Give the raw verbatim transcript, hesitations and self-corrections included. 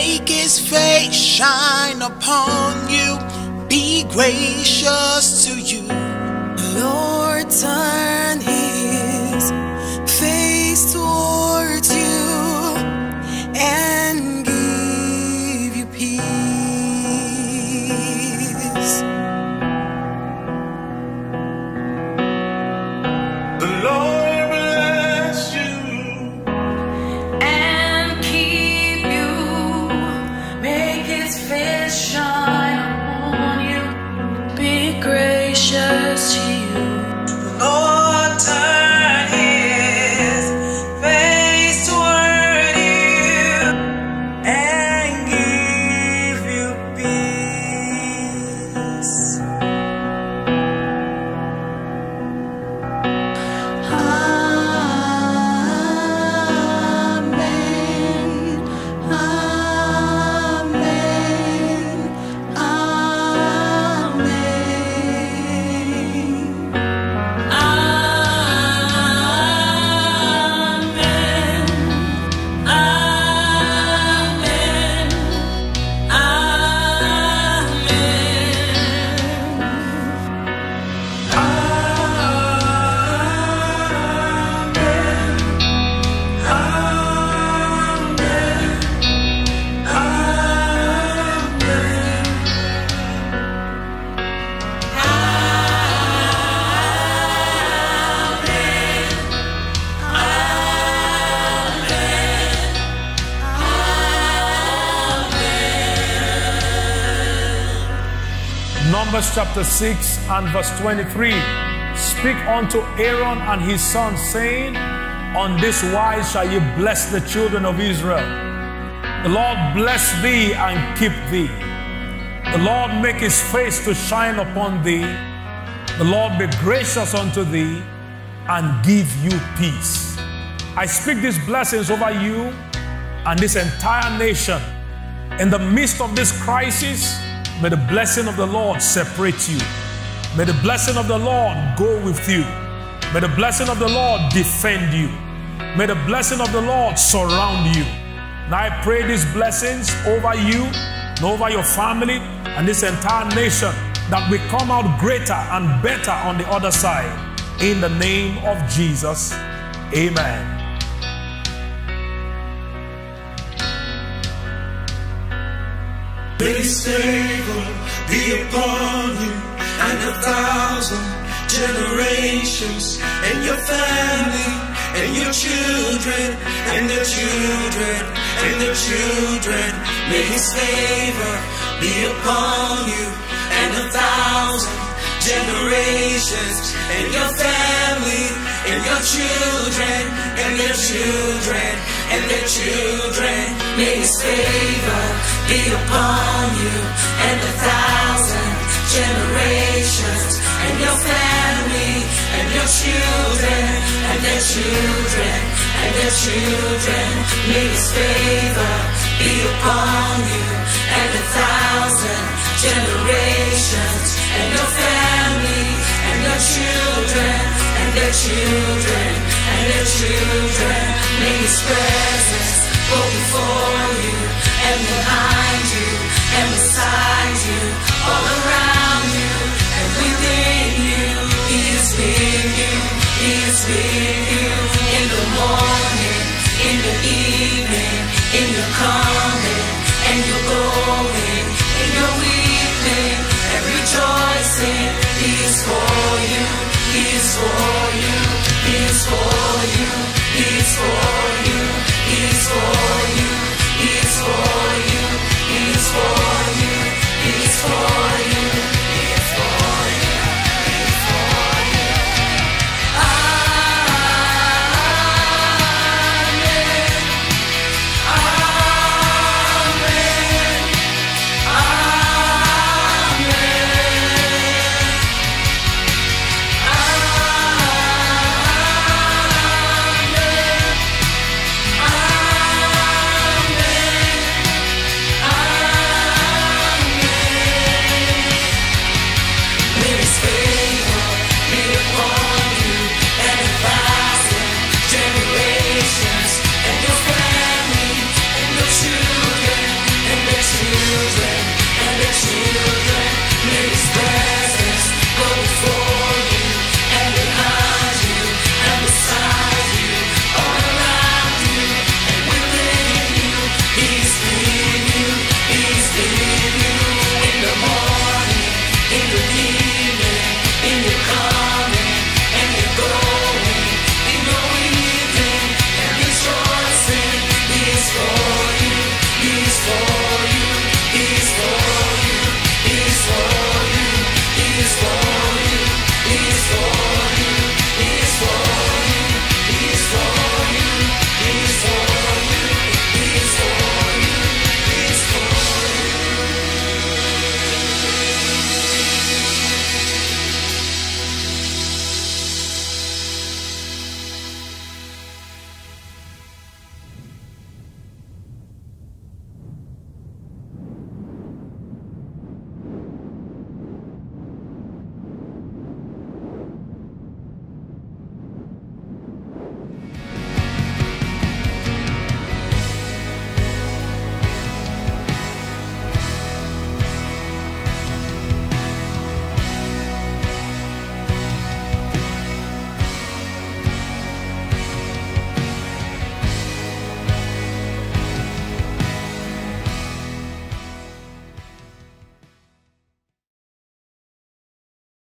make his face shine upon you, be gracious to you. Lord, turn his face towards you and give you peace. The Lord bless you and keep you, make his face shine upon you, be gracious to you. Lord, turn his face toward you and give you peace. Amen. Amen. Numbers chapter six and verse twenty-three. Speak unto Aaron and his sons, saying, on this wise shall you bless the children of Israel. The Lord bless thee and keep thee. The Lord make his face to shine upon thee. The Lord be gracious unto thee and give you peace. I speak these blessings over you and this entire nation. In the midst of this crisis, may the blessing of the Lord separate you. May the blessing of the Lord go with you. May the blessing of the Lord defend you. May the blessing of the Lord surround you. Now I pray these blessings over you and over your family and this entire nation, that we come out greater and better on the other side. In the name of Jesus, amen. May his favor be upon you and a thousand generations, and your family, and your children, and their children, and their children. May his favor be upon you and a thousand generations, and your family, and your children, and their children, and their children. May his favor be upon you and a thousand generations, and your family, and your children, and their children, and their children. May his favor be upon you and a thousand generations, and your family, and your children, and their children, and their children. May his presence go before you and behind you and beside you, all around you and within you. He is with you, he is with you in the morning, in the evening, in your car.